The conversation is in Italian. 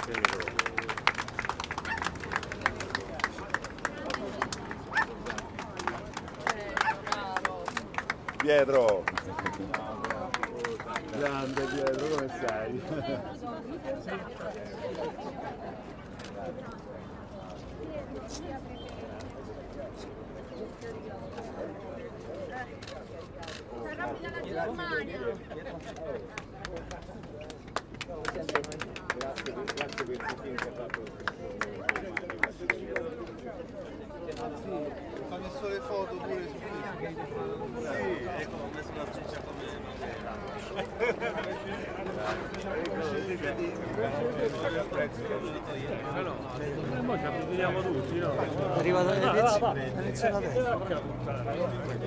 Pietro! Grande Pietro, come stai? Grazie per il film che ha fatto. Ho messo le foto pure su Facebook. Sì, ecco, ho messo la ciccia come Arriva dalle lezioni